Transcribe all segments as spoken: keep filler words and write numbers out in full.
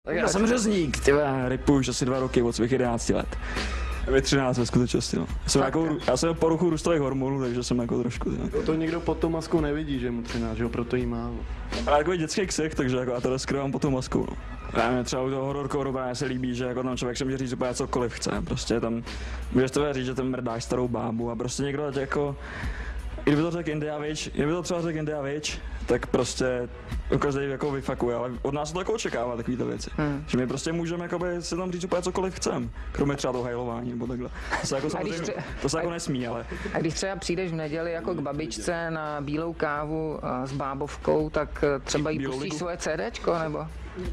Tak já jsem řezník, ty ripuju už asi dva roky od svých jedenácti let. Ve třináct ve skutečnosti, no. Já jsem, jako, já jsem poruchu růstových hormonů, takže jsem jako trošku... No. To někdo pod tou maskou nevidí, že mu třináct, že ho proto jí má. Ale takový dětský ksich, takže jako já to skrývám pod tou maskou, no. Právě třeba u toho hororkoru právě se líbí, že jako tam člověk se může říct úplně cokoliv chce, prostě tam můžeš to říct, že tam mrdáš starou bábu a prostě někdo jako... Kdyby to řekl India Witch, kdyby to třeba řekl India Witch, tak prostě každý jako vyfakuje, ale od nás to jako očekává takovýhle věci. Hmm. Že my prostě můžeme jakoby si tam říct úplně cokoliv chceme, kromě třeba toho hajlování nebo takhle. To se jako, samozřejmě, tře- to se jako a, nesmí, ale... A když třeba přijdeš v neděli jako k babičce na bílou kávu s bábovkou, tak třeba jí pustíš ligu? Svoje CDčko, nebo?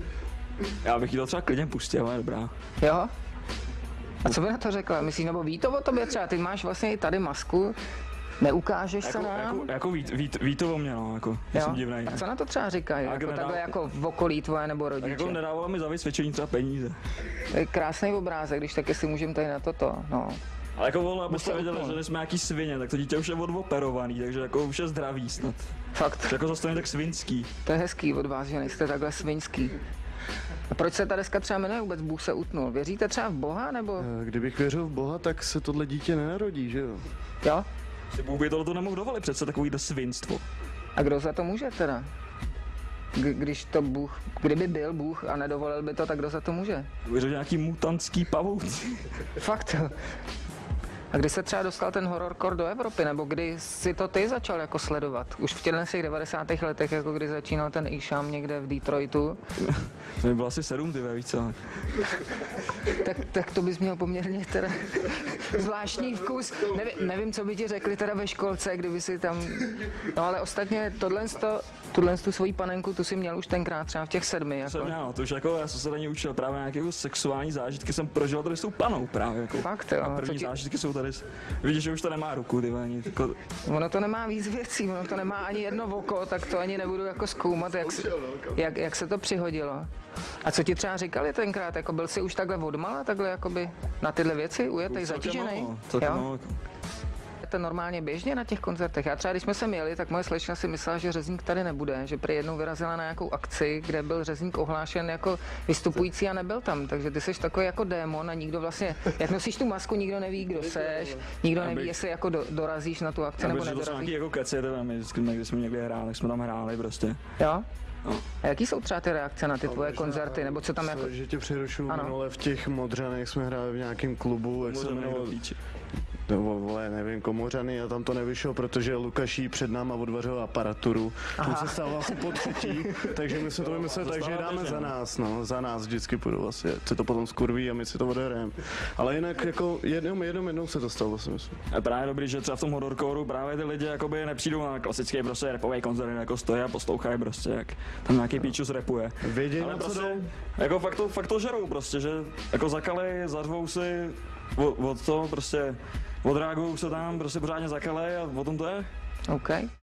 Já bych jí to třeba klidně pustil, ale dobrá. Jo? A co by na to řekla? Myslíš, nebo ví to o tobě třeba? Ty máš vlastně i tady masku. Neukážeš jako, se nám? Jako, jako ví, ví, ví to o mě, no, jako, jsem divnej. A co na to třeba říkají? Jako nedá... takhle jako v okolí tvoje nebo rodiče? Tak jako nedávalo mi za vysvědčení třeba peníze. To je krásný obrázek, když tak jestli můžeme tady na toto, no. Ale jako volno, abyste věděli, že jsme nějaký svině, tak to dítě už je odoperovaný, takže jako už je zdravý snad. Fakt. Že jako zase tak svinský. To je hezký od vás, že nejste takhle svinský. A proč se ta deska třeba jmenuje vůbec Bůh se utnul? Věříte třeba v Boha, nebo? Kdybych věřil v Boha, tak se tohle dítě nenarodí, že jo? Jo? Si Bůh by tohle nemohl dovolit, přece takovýhle svinstvo. A kdo za to může teda? K- když to Bůh, kdyby byl Bůh a nedovolil by to, tak kdo za to může? Věřil nějaký mutantský pavouk. Fakt. A kdy se třeba dostal ten hororcore do Evropy, nebo kdy si to ty začal jako sledovat? Už v těch devadesátých letech, jako kdy začínal ten Isham někde v Detroitu? To by bylo asi sedm, ty víc, ale... tak, tak to bys měl poměrně teda zvláštní vkus. Neví, nevím, co by ti řekli teda ve školce, kdyby si tam... No ale ostatně tohle tuhle tu svoji panenku, tu si měl už tenkrát třeba v těch sedmi. Jako. Jsem měl, to už jako, já jsem se tady učil právě nějaké sexuální zážitky, jsem prožil tady s tou panou právě jako. Fakt, jo. A první ti... zážitky jsou tady, vidíš, že už to nemá ruku, ty ani, jako... Ono to nemá víc věcí, ono to nemá ani jedno oko, tak to ani nebudu jako zkoumat, jak, jak, jak se to přihodilo. A co ti třeba říkali tenkrát, jako byl jsi už takhle odmala, takhle jakoby na tyhle věci ujetej, zatížený? Jo? Je to normálně běžně na těch koncertech. Já třeba, když jsme sem jeli, tak moje slečna si myslela, že řezník tady nebude, že prý jednou vyrazila na nějakou akci, kde byl řezník ohlášen jako vystupující a nebyl tam. Takže ty seš takový jako démon a nikdo vlastně, jak nosíš tu masku, nikdo neví, kdo seš, nikdo neví, jestli jako do, dorazíš na tu akci nebo nedorazíš. Nějaký jako keci, my vždycky, když jsme někde hráli, tak jsme tam hráli prostě. Jo? No. A jaký jsou třeba ty reakce na ty tvoje koncerty, nebo co tam jako... Že tě přerušuju, minule v těch Modřanech jsme hráli v nějakém klubu, jak se jmenovalo... No, vole, nevím, Komořany a tam to nevyšlo, protože Lukaší před náma odvařil aparaturu. Aha. To se stalo asi po třetí, takže my jsme to vymysleli tak, že dáme za nás, no, za nás vždycky půjdu vlastně, se to potom skurví a my si to odehrajeme. Ale jinak jako jednou, jednou, jednou se to stalo, si myslím. A právě dobrý, že třeba v tom hororcoru právě ty lidi jakoby nepřijdou na klasický prostě rapový koncert, jako stojí a poslouchají prostě, jak tam nějaký píčus rapuje. Věděj, ale na prostě, co jdou? Jako fakt to, fakt to žerou prostě, že jako zakalej, zařvou si od, od toho prostě, odreagujou se tam, prostě pořádně zakalej a o tom to je. OK.